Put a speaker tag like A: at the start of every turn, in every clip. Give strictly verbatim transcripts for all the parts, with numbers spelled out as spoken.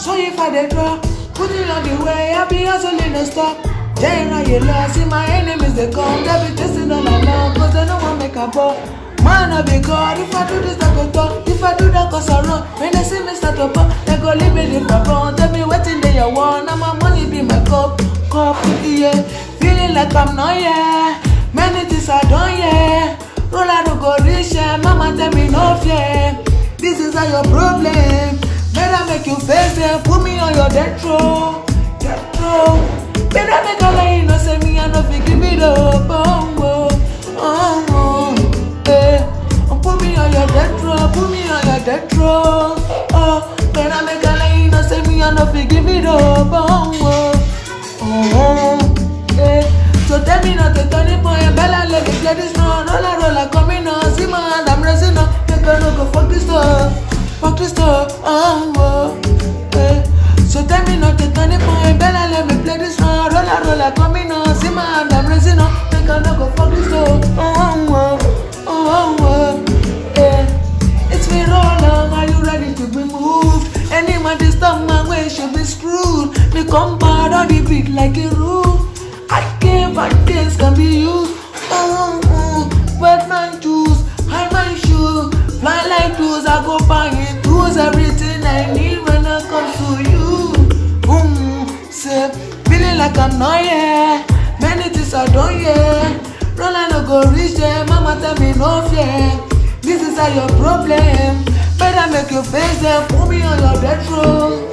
A: So if I dey draw, put it on the way, I be hustling no stop. General, you lost, see my enemies they come, they be testing all along, cause they don't want make a ball. Man, I be God, if I do this, I go talk. If I do that, cause I run. When they see me start up, they go leave me the front. Tell me waiting they you want, now my money be my cup. Cup, yeah. Feeling like I'm not, yeah. Many things I done, yeah. Roll out to go rich, yeah. Mama tell me no fear. This is all your problem. Better make you face them, put me on your death row. Death row. Better make a lie, no say me, I no fit give it up. Oh, oh, oh, oh. Put me on your death row, put me on your death row. Oh, when I make a line, no say me, I no fit give it up. Oh, oh, oh, yeah. So tell me not to turn it for your bella, let me play this now. Roller, roller, coming on, see my hand, I'm raising up. You gonna go fuck this stuff, fuck this stuff. Oh, oh, yeah. So tell me not to turn it for your bella, let me play this now. Roller, roller, coming on, see my hand, I'm raising up. You gonna go fuck this stuff. Oh, oh. Oh, oh, yeah. It's been all long, are you ready to be moved? Any man disturb my way should be screwed. Me come part on the beat like a rule. I can't but things can be used. Oh, oh, but man choose, hide my shoe. Fly like tools, I go buying tools. Everything I need when I come to you. Boom, say, feeling like I'm not here. Many things I don't yeah. Roll and no go reach them, mama tell me no fear. This is all your problem. Better make you face them, put me on your death row.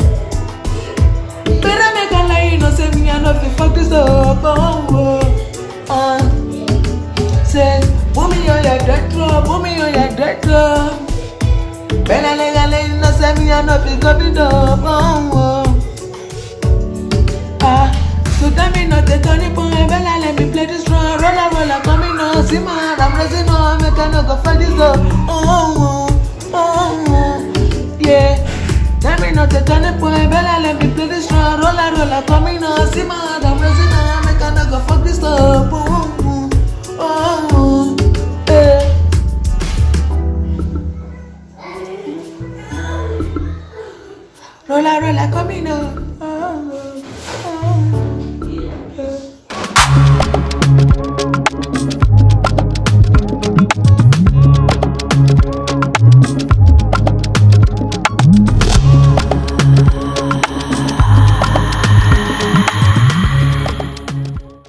A: Better make a lie, no say me I no fit fuck this up. Oh, oh, uh. Say, put me on your death row, put me on your death row. Better make a lie, no say me I no fit fuck it up. Oh, oh. Ah. So tell me not to turn it point, Bella, let me play this run. Roller, roller, coming on, see my hand, I'm raising on, make a no go find this up. Oh, oh, oh, oh, yeah. Tell me not to turn it point, Bella, let me play this run. Roller, roller, coming on, see my hand, I'm raising on, make a no go fuck this up. Oh, oh, oh, yeah. Roller, roller, coming on.